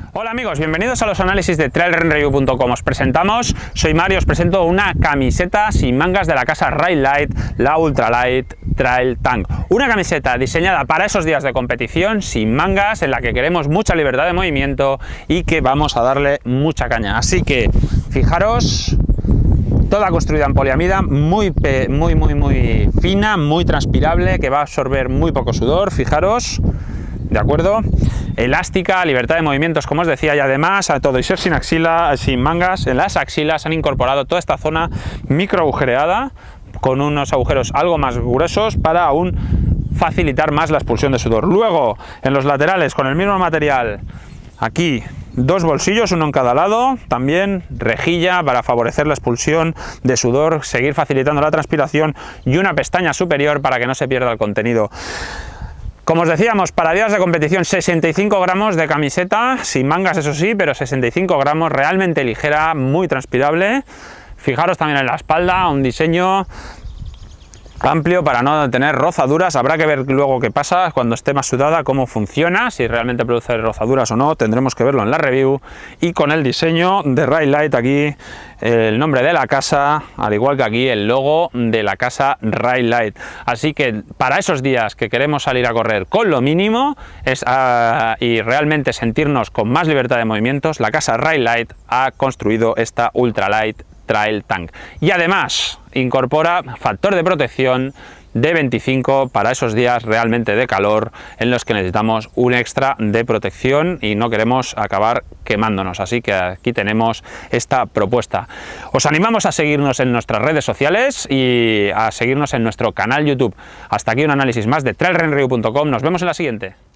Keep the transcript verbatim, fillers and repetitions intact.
Hola amigos, bienvenidos a los análisis de trail run review punto com. Os presentamos, soy Mario, os presento una camiseta sin mangas de la casa Ride-Lite, la Ultralight Trail Tank. Una camiseta diseñada para esos días de competición, sin mangas, en la que queremos mucha libertad de movimiento y que vamos a darle mucha caña. Así que, fijaros, toda construida en poliamida, muy, muy, muy, muy fina, muy transpirable, que va a absorber muy poco sudor, fijaros. ¿De acuerdo? Elástica, libertad de movimientos, como os decía, y además a todo y ser sin axila, sin mangas, en las axilas han incorporado toda esta zona micro agujereada con unos agujeros algo más gruesos para aún facilitar más la expulsión de sudor. Luego, en los laterales, con el mismo material, aquí dos bolsillos, uno en cada lado, también rejilla para favorecer la expulsión de sudor, seguir facilitando la transpiración, y una pestaña superior para que no se pierda el contenido. Como os decíamos, para días de competición, sesenta y cinco gramos de camiseta, sin mangas eso sí, pero sesenta y cinco gramos, realmente ligera, muy transpirable. Fijaros también en la espalda, un diseño amplio para no tener rozaduras. Habrá que ver luego qué pasa cuando esté más sudada, cómo funciona, si realmente produce rozaduras o no, tendremos que verlo en la review. Y con el diseño de Ride-Lite aquí, el nombre de la casa, al igual que aquí el logo de la casa Ride-Lite. Así que para esos días que queremos salir a correr con lo mínimo es, uh, y realmente sentirnos con más libertad de movimientos, la casa Ride-Lite ha construido esta Ultralight Trail Tank. Y además incorpora factor de protección de veinticinco para esos días realmente de calor en los que necesitamos un extra de protección y no queremos acabar quemándonos. Así que aquí tenemos esta propuesta. Os animamos a seguirnos en nuestras redes sociales y a seguirnos en nuestro canal YouTube. Hasta aquí un análisis más de trail run review punto com. Nos vemos en la siguiente.